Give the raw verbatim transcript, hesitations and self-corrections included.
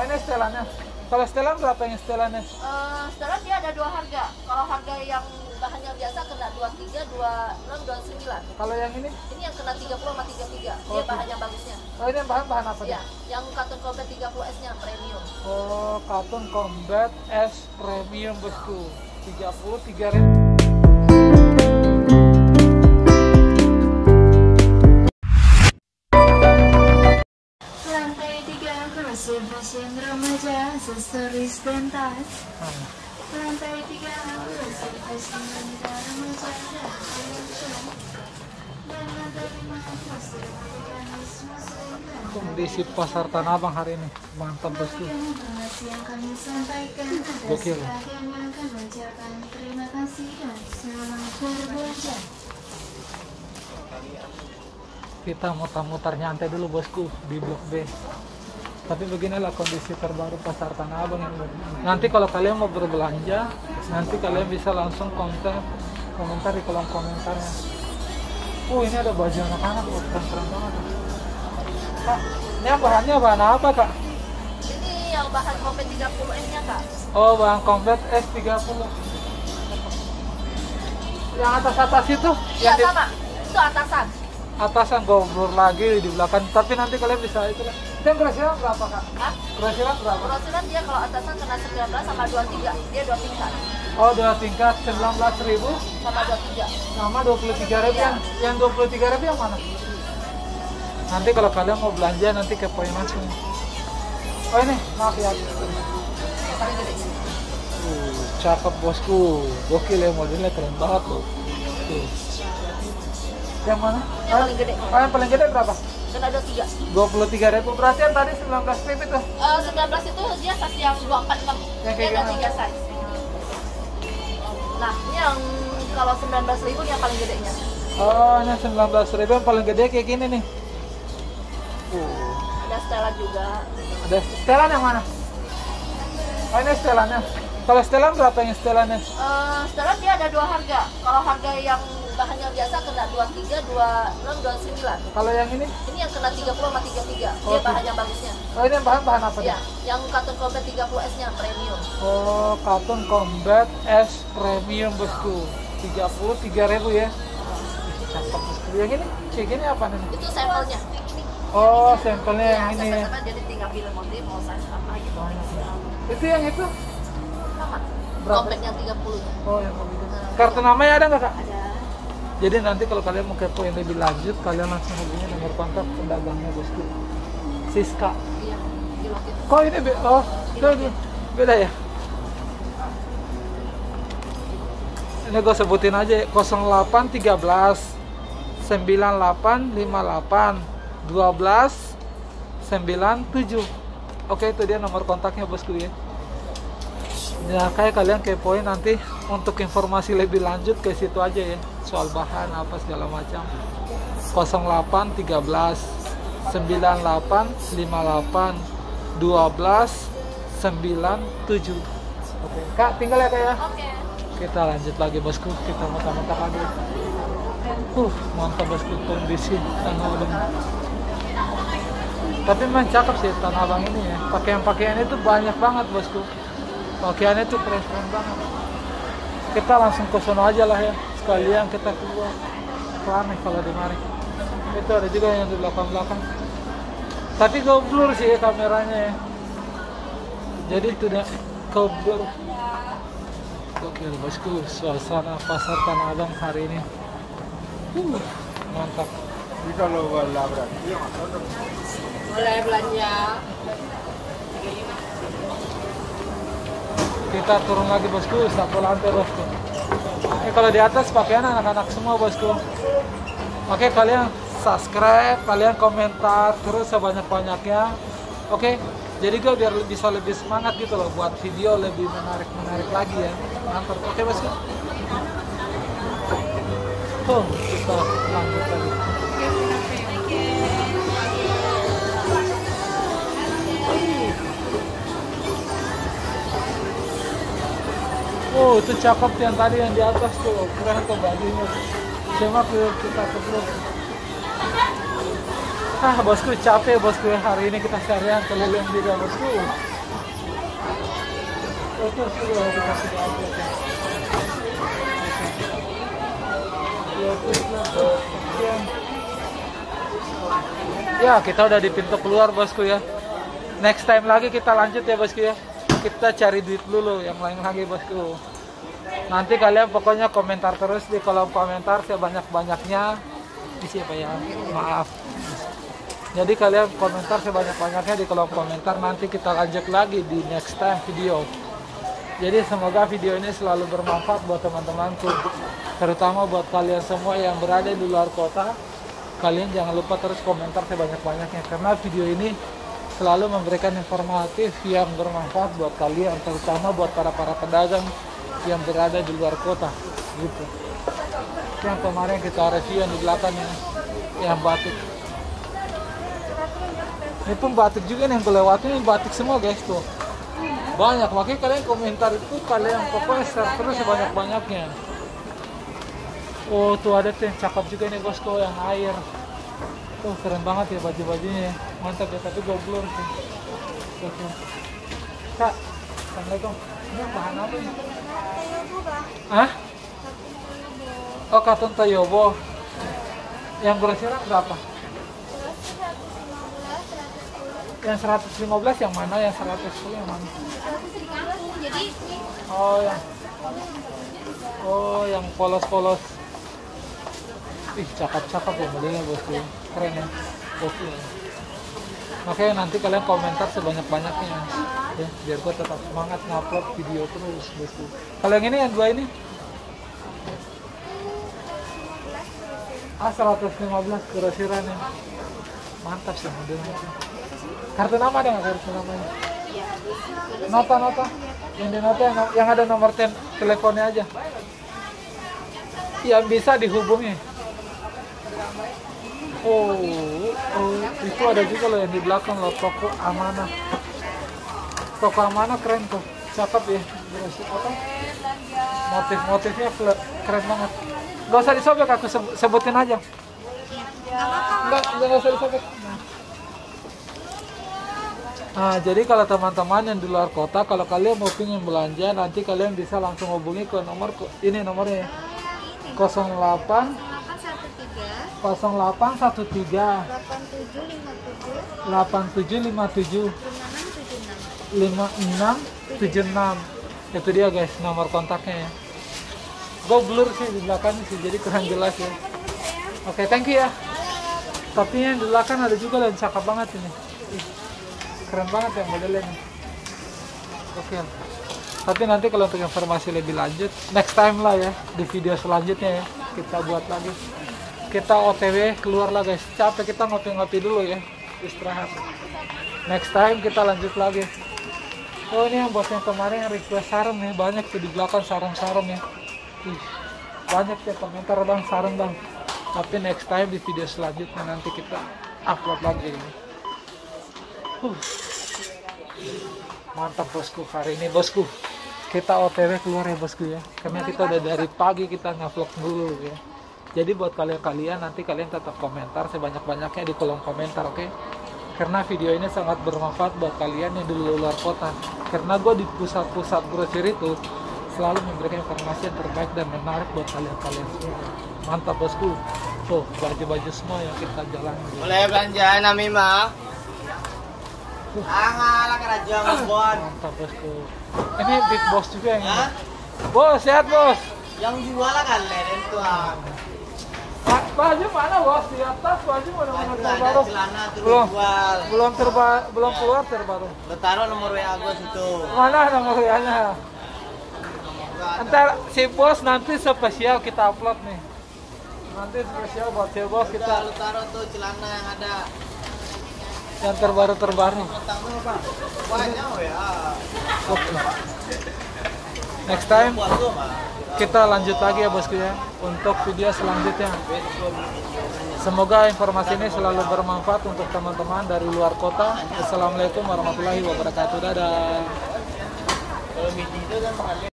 ini setelannya. Kalau setelan berapa yang setelannya? Uh, setelan dia ada dua harga. Kalau harga yang bahannya biasa kena dua puluh tiga, dua puluh enam, dua puluh sembilan. Kalau yang ini? Ini yang kena tiga puluh sama tiga puluh tiga. Oh, dia bahan yang bagusnya. Oh, ini bahan-bahan apa? Iya, yang Cotton Combat tiga puluh S nya premium. Oh, Cotton Combat S premium bosku. tiga puluh tiga ribu. Fashion remaja, aksesoris dan tas. Lantai tiga bersih fashion remaja dan fashion. Dan lantai lima fashion muslim. Kondisi pasar Tanah Abang hari ini mantap bosku. Yang kami sampaikan gokil. Kami akan mengucapkan terima kasih dan selamat berbelanja. Kita mutar-mutar nyantai dulu bosku di Blok B. Tapi beginilah kondisi terbaru pasar Tanah Abang ini. Nanti kalau kalian mau berbelanja, nanti kalian bisa langsung konten komentar di kolom komentarnya. Oh, ini ada baju anak-anak, oh, keren-keren banget. Kak, ini bahannya bahan apa kak? Ini yang bahan Combat tiga puluh S nya kak. Oh, bahan Combat S tiga puluh. Yang atas-atas itu? Iya Yang sama, itu atasan. Atasan goblor lagi di belakang, tapi nanti kalian bisa itu lah. Yang grosiran berapa kak? Hah? Grosiran berapa? Grosiran dia kalau atasan kena sembilan belas sama dua puluh tiga, dia dua tingkat. Oh, dua tingkat sembilan belas ribu Sama dua puluh tiga. sama dua puluh tiga ribu. Yang, yang dua puluh tiga ribu yang mana? Nanti kalau kalian mau belanja nanti kepoin langsung. Oh ini, maaf ya. Yang paling gede. Uh, cakep bosku, gokil ya, modelnya keren banget tuh. Tuh. Yang mana? Yang paling gede. Oh, yang paling gede berapa? Kena dua puluh tiga. dua puluh tiga ribu. Berarti yang tadi sembilan belas ribu tuh. Uh, sembilan belas itu dia size yang dua empat enam. Yang Dia kayak ada gimana? tiga size. Nah, ini yang kalau sembilan belas ribu yang paling gedenya. Oh, ini sembilan belas ribu yang paling gede kayak gini nih. Uh, Ada Stella juga. ada setelan yang mana? Oh, ini setelannya. Kalau setelan berapa yang setelannya? Uh, Stella dia ada dua harga. Kalau harga yang bahannya biasa kena dua puluh tiga, dua puluh enam, dua puluh sembilan. Kalau yang ini? Ini yang kena tiga puluh sama tiga puluh tiga. Dia Oh, bahan yang bagusnya. Oh, ini bahan-bahan apa Iya, nih? yang Cotton Combat tiga puluh S nya premium. Oh, Cotton Combat S premium bosku. tiga puluh tiga ribu ya. Cakep bosku. Yang ini? Kayak gini apa nih? Itu sampelnya. Oh, sampelnya Ya, yang ini ya. sampel-sampel jadi tinggal pilih motif mau size apa gitu. Itu yang itu? Sama. Berapa? Combat yang tiga puluh. Oh, yang begitu. Kartu namanya ada nggak kak? Ada. Jadi nanti kalau kalian mau kepoin lebih lanjut, kalian langsung hubungi nomor kontak pedagangnya bosku. Siska. Iya, di loket. Kok ini be oh, itu be- beda ya? Ini gue sebutin aja nol delapan tiga belas sembilan delapan lima delapan dua belas sembilan tujuh. Oke, itu dia nomor kontaknya bosku ya. Ya kayak kalian kepoin nanti untuk informasi lebih lanjut ke situ aja ya, soal bahan apa segala macam. nol delapan tiga belas sembilan delapan lima delapan dua belas sembilan tujuh. Oke, Kak tinggal ya Kak ya. Oke. Kita lanjut lagi bosku, kita muter-muter lagi. Uh, mantap bosku kondisi Tanah Abang. Tapi memang cakep sih Tanah Abang ini ya. Pakaian-pakaian itu banyak banget bosku. Pakaiannya tuh keren-keren banget. Kita langsung ke sono aja lah ya. Sekalian kita keluar. Ramai kalau di mari. Itu ada juga yang di belakang-belakang. Tapi goblur sih ya kameranya ya. Jadi tidak goblur. Oke bosku, suasana pasar Tanah Abang hari ini. Uh, mantap. Boleh belanja. Kita turun lagi bosku, satu lantai bosku. Ini kalau di atas pakaian anak-anak semua bosku. Oke, kalian subscribe, kalian komentar terus sebanyak-banyaknya. Oke, jadi gue biar bisa lebih semangat gitu loh buat video lebih menarik-menarik lagi ya. Mantap. Oke bosku. Tuh, kita lanjut lagi. Oh, itu cakep yang tadi yang di atas tuh, keren tuh bajunya. Cuma kita keblok. Ah bosku capek bosku, hari ini kita seharian keliling juga bosku. Itu sudah dikasih update ya. Ya kita udah di pintu keluar bosku ya. Next time lagi kita lanjut ya bosku ya. Kita cari duit dulu yang lain lagi bosku. Nanti kalian pokoknya komentar terus di kolom komentar sebanyak-banyaknya. Di siapa ya? Maaf. Jadi kalian komentar sebanyak-banyaknya di kolom komentar. Nanti kita lanjut lagi di next time video. Jadi semoga video ini selalu bermanfaat buat teman-temanku, terutama buat kalian semua yang berada di luar kota. Kalian jangan lupa terus komentar sebanyak-banyaknya, karena video ini selalu memberikan informatif yang bermanfaat buat kalian, terutama buat para-para pedagang yang berada di luar kota gitu. Yang kemarin kita review yang di belakang ini, yang batik. Ini pun batik juga nih yang kelewat, ini batik semua guys tuh. Banyak, makanya kalian komentar itu kalian pokoknya share terus sebanyak-banyaknya. Oh tuh ada tuh yang cakep juga nih bosku, yang air. Tuh keren banget ya baju-bajunya, mantap ya, tapi gue blur sih. Oke. Kak, assalamualaikum. Ini bahan apa ini? Hah? Oh katun Toyobo. Yang grosiran berapa? Yang seratus lima belas yang mana? Yang seratus sepuluh yang mana? Oh yang Oh yang polos-polos. Ih cakep-cakep ya modelnya bosku. Keren ya. Oke. Makanya nanti kalian komentar sebanyak-banyaknya ya, biar gue tetap semangat ngupload video terus bosku. Kalau yang ini yang dua ini? Ah seratus lima belas grosiran ya. Mantap sih modelnya. Kartu nama ada nggak kartu namanya? Nota-nota yang di nota yang, yang ada nomor ten, teleponnya aja yang bisa dihubungi. Oh, oh itu ada juga loh yang di belakang loh, toko amanah. Toko amanah keren tuh, cakep ya. Apa? Motif-motifnya keren banget. Gak usah disobek, aku sebutin aja. Enggak, enggak usah disobek. Nah, jadi kalau teman-teman yang di luar kota, kalau kalian mau pingin belanja, nanti kalian bisa langsung hubungi ke nomor ini nomornya nol delapan nol delapan satu tiga delapan tujuh lima tujuh lima enam tujuh enam. Itu dia guys nomor kontaknya ya. Gue blur sih di belakang sih, jadi kurang jelas ya. Oke, thank you ya. Tapi yang di belakang ada juga yang cakep banget ini. Keren banget ya modelnya nih. Oke. Tapi nanti kalau untuk informasi lebih lanjut next time lah ya, di video selanjutnya ya kita buat lagi. Kita O T W keluar lah guys, capek kita ngopi-ngopi dulu ya, istirahat. Next time kita lanjut lagi. Oh ini yang bos yang kemarin yang request sarung nih, banyak tuh di belakang sarung-sarung ya. Ih, banyak ya komentar bang sarung bang. Tapi next time di video selanjutnya nanti kita upload lagi ini. Uh. Mantap bosku, hari ini bosku kita O T W keluar ya bosku ya, karena kita udah dari pagi kita nge-vlog dulu ya. Jadi buat kalian-kalian nanti kalian tetap komentar sebanyak-banyaknya di kolom komentar, oke? Okay? Karena video ini sangat bermanfaat buat kalian yang di luar kota, karena gue di pusat-pusat grosir itu selalu memberikan informasi yang terbaik dan menarik buat kalian-kalian semua. Mantap bosku, tuh baju-baju semua yang kita jalan. Boleh belanja Nami mah? Ah, kerja ngebon. Mantap bosku. Ini big boss juga yang ini. Bos, sehat bos. Yang jual lah kalian itu ah. Baju mana bos? Di atas baju mana mana Baju terbaru? ada celana tuh Belum, jual. belum terba, belum keluar terbaru. Lo taruh nomor W A gue situ. Mana nomor W A-nya? Ntar si bos nanti spesial kita upload nih. Nanti spesial buat si bos kita. Udah, lo taruh tuh celana yang ada. Yang terbaru terbaru. Kontak lu bang. Banyak ya. Oke. Next time Buat lu mah. kita lanjut lagi ya bosku ya untuk video selanjutnya. Semoga informasi ini selalu bermanfaat untuk teman-teman dari luar kota. Assalamualaikum warahmatullahi wabarakatuh. Dadah. Kalau midi itu kan